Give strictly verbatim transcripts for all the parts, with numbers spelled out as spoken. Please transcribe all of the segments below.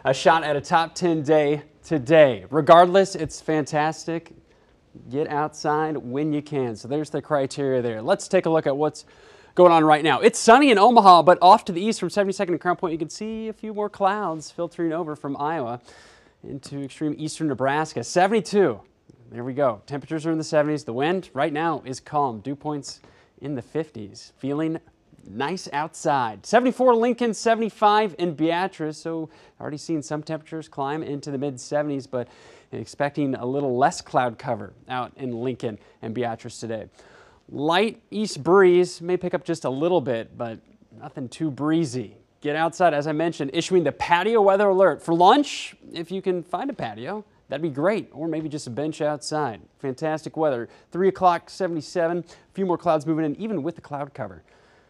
a shot at a top ten day today. Regardless, it's fantastic. Get outside when you can. So there's the criteria there. Let's take a look at what's going on right now. It's sunny in Omaha, but off to the east from seventy-second and Crown Point, you can see a few more clouds filtering over from Iowa into extreme eastern Nebraska. seventy-two. There we go. Temperatures are in the seventies. The wind right now is calm. Dew points in the fifties. Feeling nice outside. seventy-four Lincoln, seventy-five in Beatrice. So already seen some temperatures climb into the mid seventies, but expecting a little less cloud cover out in Lincoln and Beatrice today. Light east breeze may pick up just a little bit, but nothing too breezy. Get outside, as I mentioned, issuing the patio weather alert. For lunch, if you can find a patio, that'd be great, or maybe just a bench outside. Fantastic weather. three o'clock, seventy-seven, a few more clouds moving in, even with the cloud cover.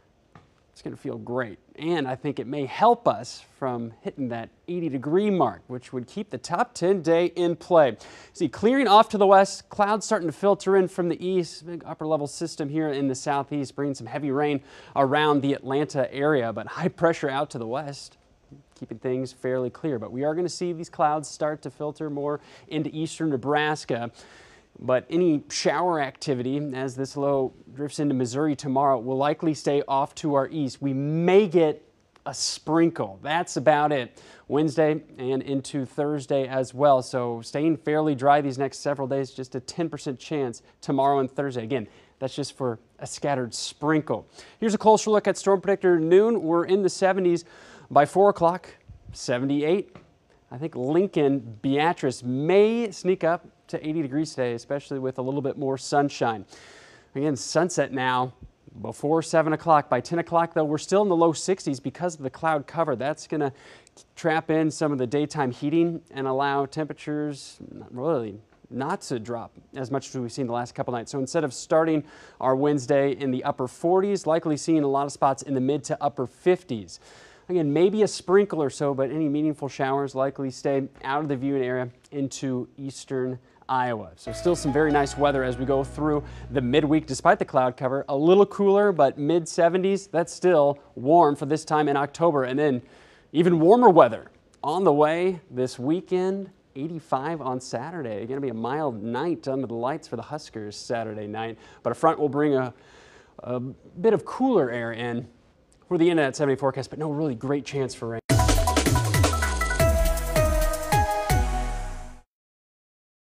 It's going to feel great, and I think it may help us from hitting that eighty degree mark, which would keep the top ten day in play. See, clearing off to the west, clouds starting to filter in from the east. Big upper level system here in the southeast, bringing some heavy rain around the Atlanta area, but high pressure out to the west, keeping things fairly clear. But we are going to see these clouds start to filter more into eastern Nebraska. But any shower activity as this low drifts into Missouri tomorrow will likely stay off to our east. We may get a sprinkle. That's about it. Wednesday and into Thursday as well. So staying fairly dry these next several days, just a ten percent chance tomorrow and Thursday. Again, that's just for a scattered sprinkle. Here's a closer look at Storm Predictor noon. We're in the seventies by four o'clock, seventy-eight. I think Lincoln, Beatrice may sneak up to eighty degrees today, especially with a little bit more sunshine. Again, sunset now before seven o'clock. By ten o'clock, though, we're still in the low sixties because of the cloud cover. That's going to trap in some of the daytime heating and allow temperatures not really not to drop as much as we've seen the last couple nights. So instead of starting our Wednesday in the upper forties, likely seeing a lot of spots in the mid to upper fifties. Again, maybe a sprinkle or so, but any meaningful showers likely stay out of the viewing area into eastern Iowa. So still some very nice weather as we go through the midweek despite the cloud cover. A little cooler, but mid seventies, that's still warm for this time in October. And then even warmer weather on the way this weekend. eighty-five on Saturday. Going to be a mild night under the lights for the Huskers Saturday night. But a front will bring a, a bit of cooler air in for the end of that seventy forecast, but no really great chance for rain.